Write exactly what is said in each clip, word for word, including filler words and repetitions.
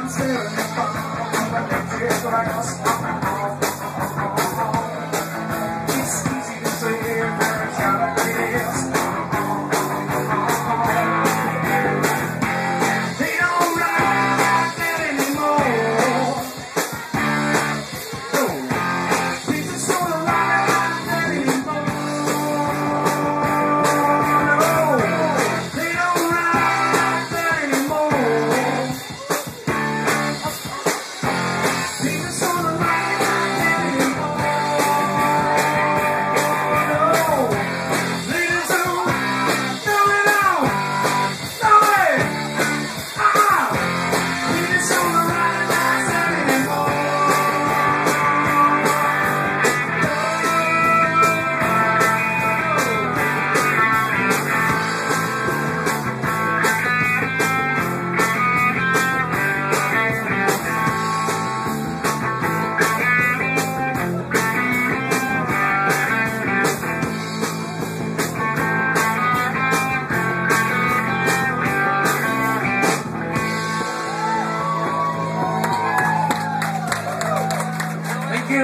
you.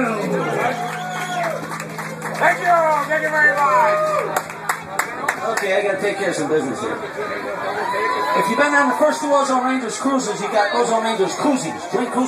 Thank you. Thank you very much. Okay, I gotta take care of some business here. If you've been on the first two Ozone Rangers cruises, you got Ozone Rangers koozies. Drink koozies.